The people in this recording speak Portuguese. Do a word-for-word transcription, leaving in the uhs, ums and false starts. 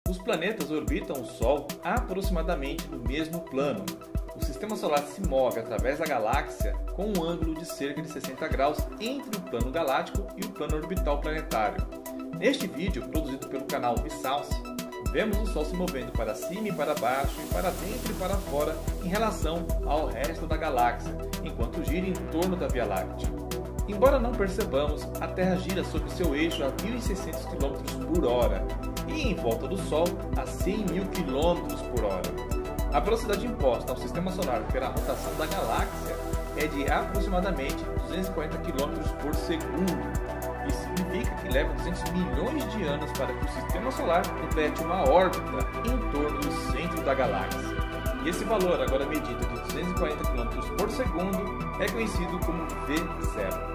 Os planetas orbitam o Sol aproximadamente no mesmo plano. O Sistema Solar se move através da galáxia com um ângulo de cerca de sessenta graus entre o plano galáctico e o plano orbital planetário. Neste vídeo, produzido pelo canal Vsauce, vemos o Sol se movendo para cima e para baixo, e para dentro e para fora em relação ao resto da galáxia, enquanto gira em torno da Via Láctea. Embora não percebamos, a Terra gira sobre seu eixo a mil e seiscentos quilômetros por hora e em volta do Sol a cem mil quilômetros por hora. A velocidade imposta ao Sistema Solar pela rotação da galáxia é de aproximadamente duzentos e quarenta quilômetros por segundo. Isso significa que leva duzentos milhões de anos para que o Sistema Solar complete uma órbita em torno do centro da galáxia. E esse valor, agora medido de duzentos e quarenta quilômetros por segundo, é conhecido como V zero.